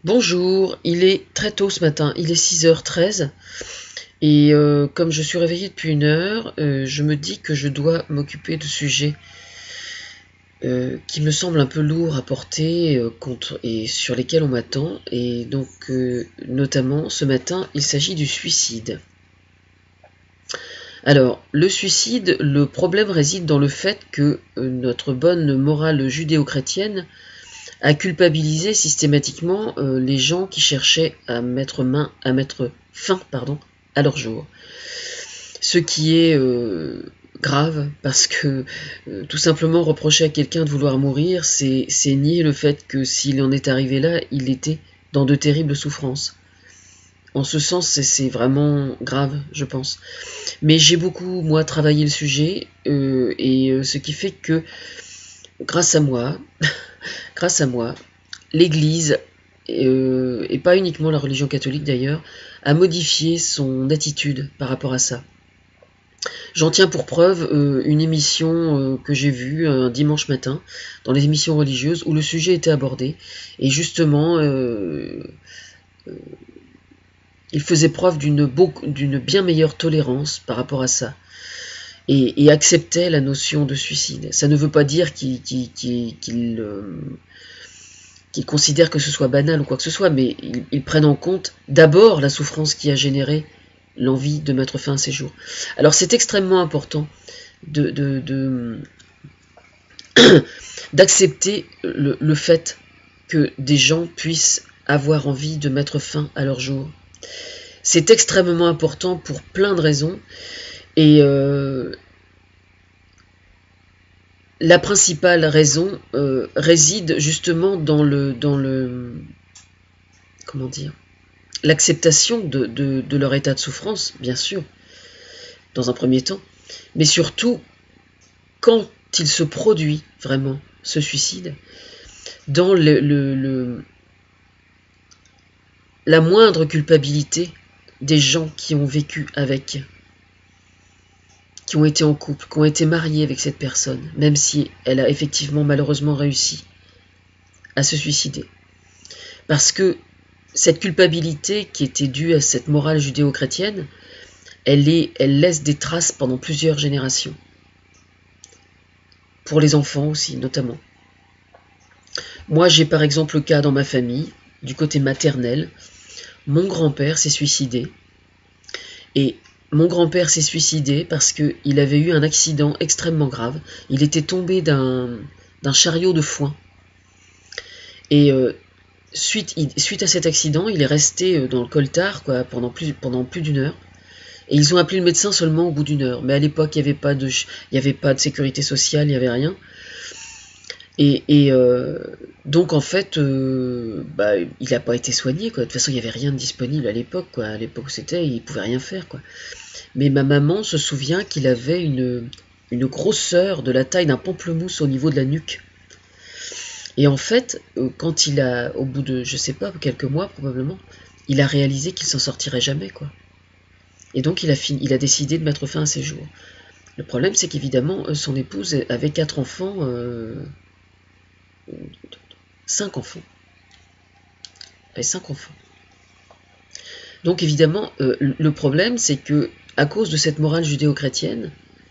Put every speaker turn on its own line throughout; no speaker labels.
Bonjour, il est très tôt ce matin, il est 6h13 et comme je suis réveillée depuis une heure, je me dis que je dois m'occuper de sujets qui me semblent un peu lourds à porter et sur lesquels on m'attend. Et donc notamment ce matin, il s'agit du suicide. Alors, le suicide, le problème réside dans le fait que notre bonne morale judéo-chrétienne a culpabilisé systématiquement les gens qui cherchaient à mettre fin, à leur jour. Ce qui est grave, parce que tout simplement reprocher à quelqu'un de vouloir mourir, c'est nier le fait que s'il en est arrivé là, il était dans de terribles souffrances. En ce sens, c'est vraiment grave, je pense. Mais j'ai beaucoup, moi, travaillé le sujet, ce qui fait que, grâce à moi, l'Église, et pas uniquement la religion catholique d'ailleurs, a modifié son attitude par rapport à ça. J'en tiens pour preuve une émission que j'ai vue un dimanche matin, dans les émissions religieuses, où le sujet était abordé, et justement, il faisait preuve d'une bien meilleure tolérance par rapport à ça, et acceptait la notion de suicide. Ça ne veut pas dire qu'ils considèrent que ce soit banal ou quoi que ce soit, mais ils prennent en compte d'abord la souffrance qui a généré l'envie de mettre fin à ses jours. Alors c'est extrêmement important d'accepter le fait que des gens puissent avoir envie de mettre fin à leur jour. C'est extrêmement important pour plein de raisons, et la principale raison réside justement dans le comment dire, l'acceptation de leur état de souffrance, bien sûr, dans un premier temps, mais surtout quand il se produit vraiment ce suicide, dans la moindre culpabilité des gens qui ont vécu avec, qui ont été en couple, qui ont été mariés avec cette personne, même si elle a effectivement malheureusement réussi à se suicider. Parce que cette culpabilité qui était due à cette morale judéo-chrétienne, elle laisse des traces pendant plusieurs générations. Pour les enfants aussi, notamment. Moi, j'ai par exemple le cas dans ma famille, du côté maternel. Mon grand-père s'est suicidé. Et mon grand-père s'est suicidé parce qu'il avait eu un accident extrêmement grave. Il était tombé d'un chariot de foin. Et suite à cet accident, il est resté dans le coltard pendant plus d'une heure. Et ils ont appelé le médecin seulement au bout d'une heure. Mais à l'époque, il n'y avait pas de sécurité sociale, il n'y avait rien. Et donc en fait, il n'a pas été soigné, quoi. De toute façon, il n'y avait rien de disponible à l'époque, quoi. À l'époque où c'était, il ne pouvait rien faire, quoi. Mais ma maman se souvient qu'il avait une grosseur de la taille d'un pamplemousse au niveau de la nuque. Et en fait, quand au bout de, je sais pas, quelques mois probablement, il a réalisé qu'il s'en sortirait jamais, quoi. Et donc il a décidé de mettre fin à ses jours. Le problème, c'est qu'évidemment, son épouse avait 4 enfants, 5 enfants. Elle avait 5 enfants. Donc évidemment, le problème, c'est que à cause de cette morale judéo-chrétienne,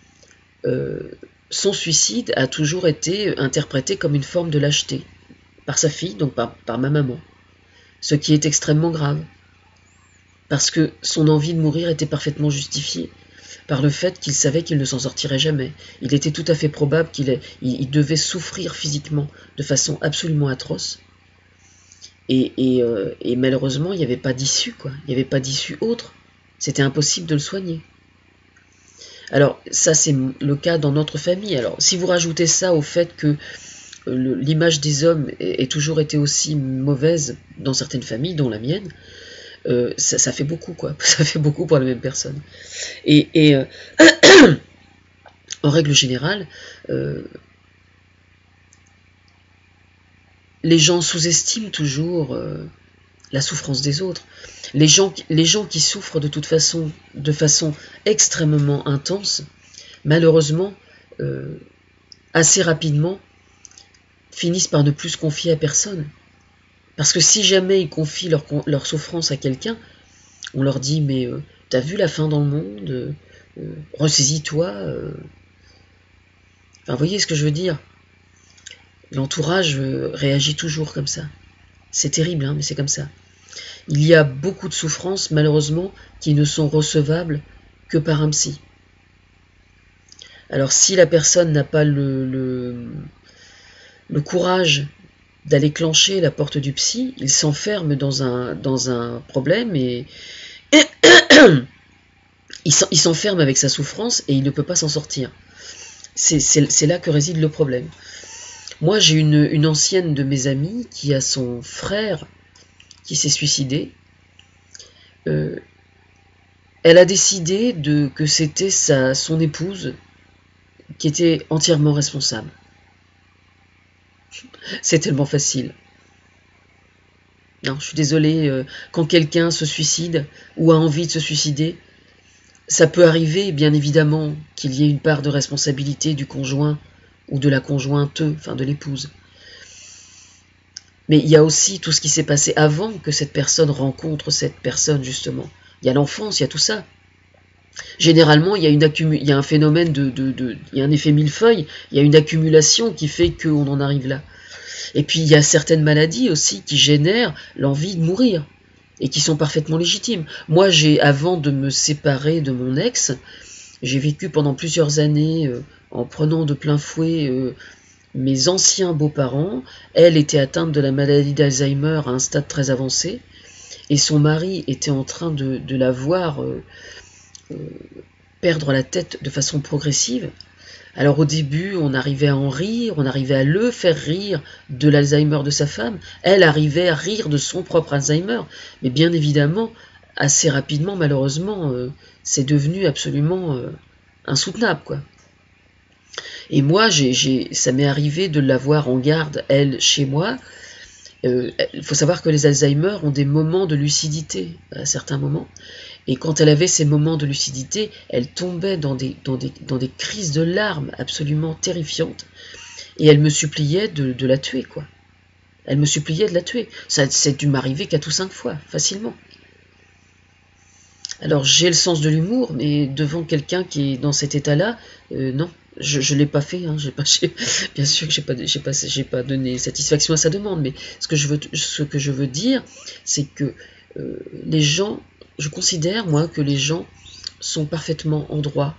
son suicide a toujours été interprété comme une forme de lâcheté par sa fille, donc par ma maman. Ce qui est extrêmement grave. Parce que son envie de mourir était parfaitement justifiée par le fait qu'il savait qu'il ne s'en sortirait jamais. Il était tout à fait probable qu'il devait souffrir physiquement de façon absolument atroce. Et malheureusement, il n'y avait pas d'issue, quoi. Il n'y avait pas d'issue autre. C'était impossible de le soigner. Alors, ça, c'est le cas dans notre famille. Alors, si vous rajoutez ça au fait que l'image des hommes ait toujours été aussi mauvaise dans certaines familles, dont la mienne, ça fait beaucoup, quoi. Ça fait beaucoup pour la même personne. Et en règle générale, les gens sous-estiment toujours la souffrance des autres. Les gens qui souffrent de toute façon, de façon extrêmement intense, malheureusement, assez rapidement, finissent par ne plus se confier à personne. Parce que si jamais ils confient leur souffrance à quelqu'un, on leur dit, mais t'as vu la fin dans le monde, ressaisis-toi. Enfin, vous voyez ce que je veux dire? L'entourage réagit toujours comme ça. C'est terrible, hein, mais c'est comme ça. Il y a beaucoup de souffrances, malheureusement, qui ne sont recevables que par un psy. Alors si la personne n'a pas le courage d'aller clencher la porte du psy, il s'enferme dans un problème et il s'enferme avec sa souffrance et il ne peut pas s'en sortir. C'est là que réside le problème. Moi, j'ai une ancienne de mes amies qui a son frère qui s'est suicidé. Elle a décidé que c'était son épouse qui était entièrement responsable. C'est tellement facile. Non, je suis désolée, quand quelqu'un se suicide ou a envie de se suicider, ça peut arriver, bien évidemment, qu'il y ait une part de responsabilité du conjoint ou de la conjointe, enfin de l'épouse. Mais il y a aussi tout ce qui s'est passé avant que cette personne rencontre cette personne, justement. Il y a l'enfance, il y a tout ça. Généralement, il y a un phénomène il y a un effet millefeuille, il y a une accumulation qui fait qu'on en arrive là. Et puis, il y a certaines maladies aussi qui génèrent l'envie de mourir et qui sont parfaitement légitimes. Moi, avant de me séparer de mon ex, j'ai vécu pendant plusieurs années en prenant de plein fouet mes anciens beaux-parents. Elle était atteinte de la maladie d'Alzheimer à un stade très avancé et son mari était en train de la voir perdre la tête de façon progressive. Alors au début, on arrivait à en rire, on arrivait à le faire rire de l'Alzheimer de sa femme, elle arrivait à rire de son propre Alzheimer, mais bien évidemment, assez rapidement, malheureusement, c'est devenu absolument insoutenable, quoi. Et moi, ça m'est arrivé de l'avoir en garde, elle, chez moi. Il faut savoir que les Alzheimer ont des moments de lucidité, à certains moments. Et quand elle avait ces moments de lucidité, elle tombait dans des crises de larmes absolument terrifiantes. Et elle me suppliait de la tuer, quoi. Elle me suppliait de la tuer. Ça c'est dû m'arriver 4 ou 5 fois, facilement. Alors j'ai le sens de l'humour, mais devant quelqu'un qui est dans cet état-là, non, je l'ai pas fait. Hein, bien sûr que j'ai pas donné satisfaction à sa demande, mais ce que je veux dire, c'est que les gens, je considère moi que les gens sont parfaitement en droit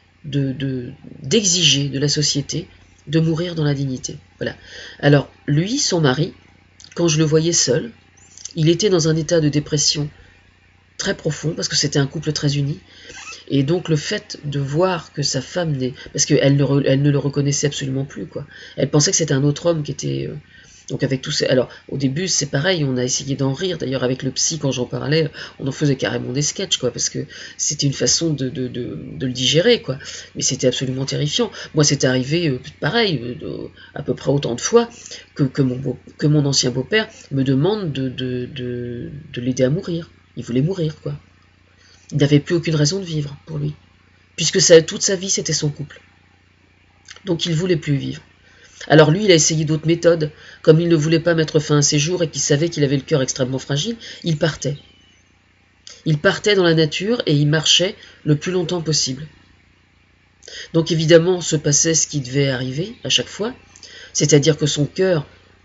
d'exiger de la société de mourir dans la dignité. Voilà. Alors lui, son mari, quand je le voyais seul, il était dans un état de dépression très profond, parce que c'était un couple très uni, et donc le fait de voir que sa femme n'est... Parce qu'elle ne le reconnaissait absolument plus, quoi. Elle pensait que c'était un autre homme qui était... Donc avec tout ça... Alors au début c'est pareil, on a essayé d'en rire, d'ailleurs avec le psy quand j'en parlais, on en faisait carrément des sketchs, quoi, parce que c'était une façon de le digérer, quoi. Mais c'était absolument terrifiant. Moi c'est arrivé pareil, à peu près autant de fois que mon ancien beau-père me demande de l'aider à mourir. Il voulait mourir, quoi. Il n'avait plus aucune raison de vivre pour lui, puisque toute sa vie c'était son couple. Donc il voulait plus vivre. Alors lui, il a essayé d'autres méthodes. Comme il ne voulait pas mettre fin à ses jours et qu'il savait qu'il avait le cœur extrêmement fragile, il partait. Il partait dans la nature et il marchait le plus longtemps possible. Donc évidemment, se passait ce qui devait arriver à chaque fois, c'est-à-dire que son cœur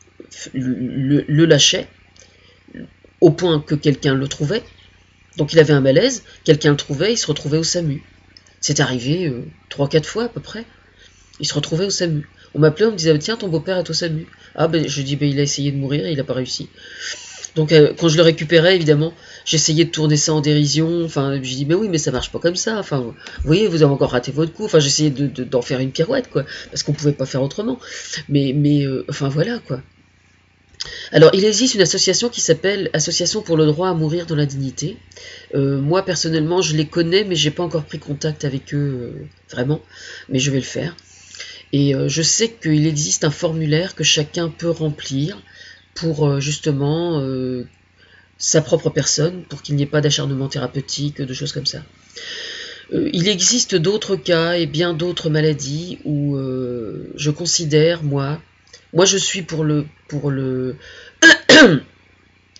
le lâchait, au point que quelqu'un le trouvait. Donc il avait un malaise, quelqu'un le trouvait, il se retrouvait au SAMU. C'est arrivé 3-4 fois à peu près. Il se retrouvait au SAMU. On m'appelait, on me disait, tiens, ton beau-père est au SAMU. Ah ben je dis, il a essayé de mourir et il n'a pas réussi. Donc quand je le récupérais, évidemment, j'essayais de tourner ça en dérision. Enfin, je dis, mais oui, mais ça marche pas comme ça. Enfin, vous voyez, vous avez encore raté votre coup. Enfin, j'essayais d'en faire une pirouette, quoi, parce qu'on pouvait pas faire autrement. Mais enfin voilà, quoi. Alors, il existe une association qui s'appelle Association pour le droit à mourir dans la dignité. Moi, personnellement, je les connais, mais j'ai pas encore pris contact avec eux, vraiment. Mais je vais le faire. Et je sais qu'il existe un formulaire que chacun peut remplir pour justement sa propre personne, pour qu'il n'y ait pas d'acharnement thérapeutique, de choses comme ça. Il existe d'autres cas et bien d'autres maladies où je considère, moi je suis pour le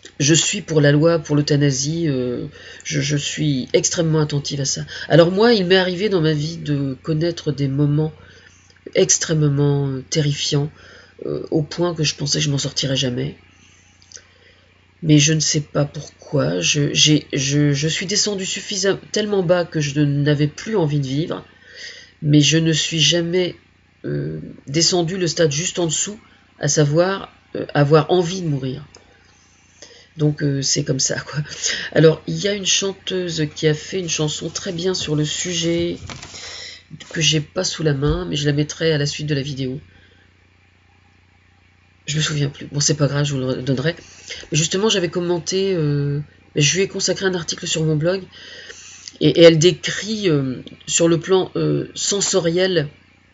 je suis pour la loi, pour l'euthanasie, je suis extrêmement attentive à ça. Alors moi, il m'est arrivé dans ma vie de connaître des moments extrêmement terrifiants, au point que je pensais que je m'en sortirais jamais. Mais je ne sais pas pourquoi, je suis descendu tellement bas que je n'avais plus envie de vivre, mais je ne suis jamais descendu le stade juste en dessous, à savoir avoir envie de mourir. Donc c'est comme ça, quoi. Alors, il y a une chanteuse qui a fait une chanson très bien sur le sujet, que j'ai pas sous la main, mais je la mettrai à la suite de la vidéo. Je me souviens plus. Bon, c'est pas grave, je vous le donnerai. Mais justement, j'avais commenté, je lui ai consacré un article sur mon blog, et elle décrit sur le plan sensoriel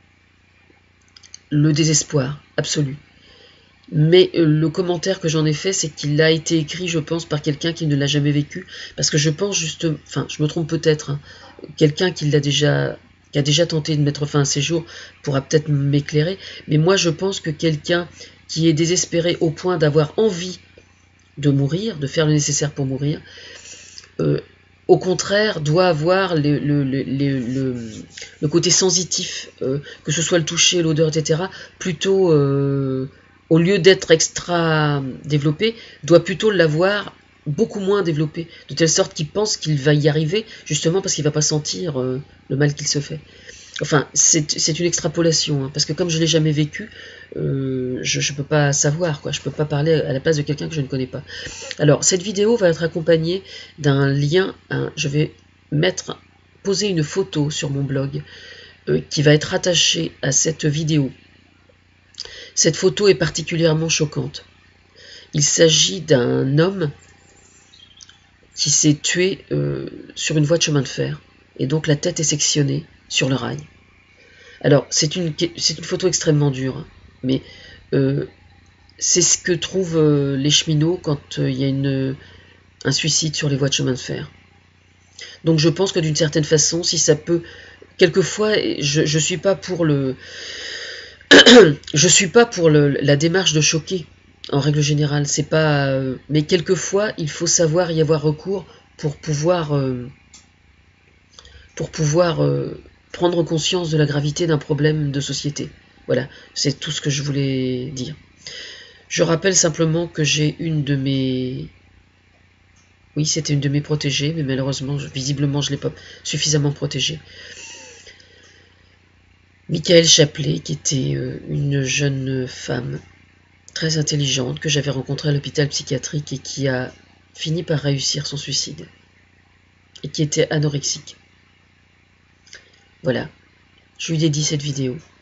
le désespoir absolu. Mais le commentaire que j'en ai fait, c'est qu'il a été écrit, je pense, par quelqu'un qui ne l'a jamais vécu. Parce que je pense juste, enfin, je me trompe peut-être, hein, quelqu'un qui a déjà tenté de mettre fin à ses jours pourra peut-être m'éclairer. Mais moi, je pense que quelqu'un qui est désespéré au point d'avoir envie de mourir, de faire le nécessaire pour mourir, au contraire, doit avoir le côté sensitif, que ce soit le toucher, l'odeur, etc., plutôt, au lieu d'être extra développé, doit plutôt l'avoir beaucoup moins développé, de telle sorte qu'il pense qu'il va y arriver, justement parce qu'il ne va pas sentir le mal qu'il se fait. Enfin, c'est une extrapolation, hein, parce que comme je ne l'ai jamais vécu, je ne peux pas savoir, quoi. Je ne peux pas parler à la place de quelqu'un que je ne connais pas. Alors, cette vidéo va être accompagnée d'un lien, je vais poser une photo sur mon blog qui va être attachée à cette vidéo. Cette photo est particulièrement choquante. Il s'agit d'un homme qui s'est tué sur une voie de chemin de fer, et donc la tête est sectionnée sur le rail. Alors, c'est une photo extrêmement dure, hein, mais c'est ce que trouvent les cheminots quand il y a un suicide sur les voies de chemin de fer. Donc je pense que d'une certaine façon, si ça peut... Quelquefois, je suis pas pour la démarche de choquer, en règle générale. C'est pas... mais quelquefois, il faut savoir y avoir recours pour pouvoir prendre conscience de la gravité d'un problème de société. Voilà, c'est tout ce que je voulais dire. Je rappelle simplement que j'ai une de mes... Oui, c'était une de mes protégées, mais malheureusement, visiblement, je ne l'ai pas suffisamment protégée. Michaëlle Chaplet, qui était une jeune femme très intelligente que j'avais rencontrée à l'hôpital psychiatrique et qui a fini par réussir son suicide. Et qui était anorexique. Voilà, je lui dédie cette vidéo.